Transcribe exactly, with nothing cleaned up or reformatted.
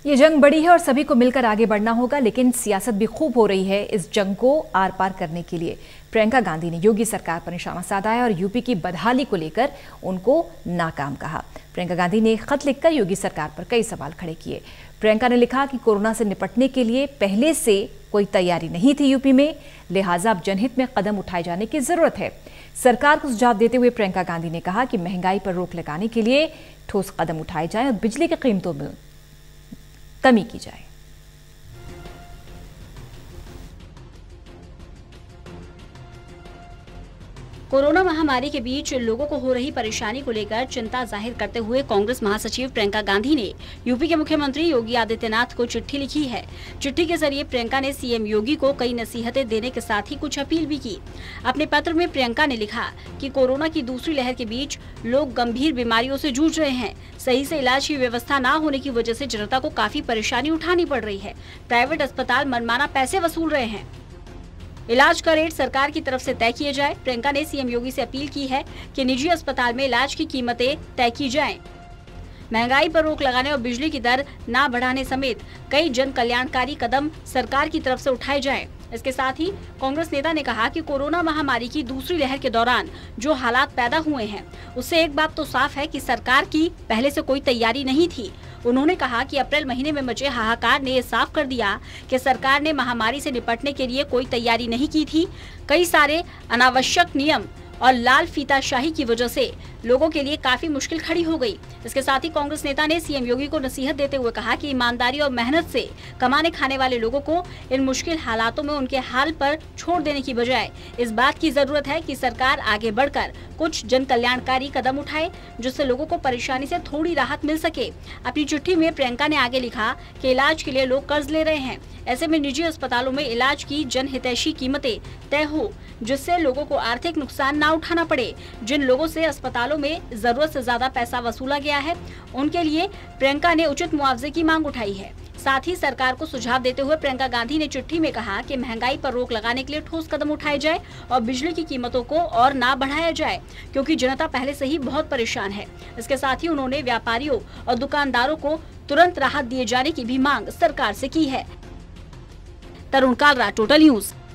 ये जंग बड़ी है और सभी को मिलकर आगे बढ़ना होगा, लेकिन सियासत भी खूब हो रही है इस जंग को आर पार करने के लिए। प्रियंका गांधी ने योगी सरकार पर निशाना साधा है और यूपी की बदहाली को लेकर उनको नाकाम कहा। प्रियंका गांधी ने खत लिखकर योगी सरकार पर कई सवाल खड़े किए। प्रियंका ने लिखा कि कोरोना से निपटने के लिए पहले से कोई तैयारी नहीं थी यूपी में, लिहाजा अब जनहित में कदम उठाए जाने की जरूरत है। सरकार को सुझाव देते हुए प्रियंका गांधी ने कहा कि महंगाई पर रोक लगाने के लिए ठोस कदम उठाए जाएं और बिजली की कीमतों में कमी की जाए। कोरोना महामारी के बीच लोगों को हो रही परेशानी को लेकर चिंता जाहिर करते हुए कांग्रेस महासचिव प्रियंका गांधी ने यूपी के मुख्यमंत्री योगी आदित्यनाथ को चिट्ठी लिखी है। चिट्ठी के जरिए प्रियंका ने सीएम योगी को कई नसीहतें देने के साथ ही कुछ अपील भी की। अपने पत्र में प्रियंका ने लिखा कि कोरोना की दूसरी लहर के बीच लोग गंभीर बीमारियों से जूझ रहे हैं। सही से इलाज की व्यवस्था न होने की वजह से जनता को काफी परेशानी उठानी पड़ रही है। प्राइवेट अस्पताल मनमाना पैसे वसूल रहे हैं। इलाज का रेट सरकार की तरफ से तय किया जाए। प्रियंका ने सीएम योगी से अपील की है कि निजी अस्पताल में इलाज की कीमतें तय की जाएं। महंगाई पर रोक लगाने और बिजली की दर न बढ़ाने समेत कई जन कल्याणकारी कदम सरकार की तरफ से उठाए जाएं। इसके साथ ही कांग्रेस नेता ने कहा कि कोरोना महामारी की दूसरी लहर के दौरान जो हालात पैदा हुए हैं, उससे एक बात तो साफ है कि सरकार की पहले से कोई तैयारी नहीं थी। उन्होंने कहा कि अप्रैल महीने में मचे हाहाकार ने ये साफ कर दिया कि सरकार ने महामारी से निपटने के लिए कोई तैयारी नहीं की थी। कई सारे अनावश्यक नियम और लाल फीताशाही की वजह से लोगों के लिए काफी मुश्किल खड़ी हो गई। इसके साथ ही कांग्रेस नेता ने सीएम योगी को नसीहत देते हुए कहा कि ईमानदारी और मेहनत से कमाने खाने वाले लोगों को इन मुश्किल हालातों में उनके हाल पर छोड़ देने की बजाय इस बात की जरूरत है कि सरकार आगे बढ़कर कुछ जन कल्याणकारी कदम उठाए, जिससे लोगों को परेशानी से थोड़ी राहत मिल सके। अपनी चिट्ठी में प्रियंका ने आगे लिखा कि इलाज के लिए लोग कर्ज ले रहे हैं। ऐसे में निजी अस्पतालों में इलाज की जनहितैषी कीमतें तय हो, जिससे लोगों को आर्थिक नुकसान न उठाना पड़े। जिन लोगों से अस्पतालों में जरूरत से ज्यादा पैसा वसूला गया है, उनके लिए प्रियंका ने उचित मुआवजे की मांग उठाई है। साथ ही सरकार को सुझाव देते हुए प्रियंका गांधी ने चिट्ठी में कहा कि महंगाई पर रोक लगाने के लिए ठोस कदम उठाए जाए और बिजली की कीमतों को और ना बढ़ाया जाए, क्योंकि जनता पहले से ही बहुत परेशान है। इसके साथ ही उन्होंने व्यापारियों और दुकानदारों को तुरंत राहत दिए जाने की भी मांग सरकार से की है। Tarun Kalra, Total news.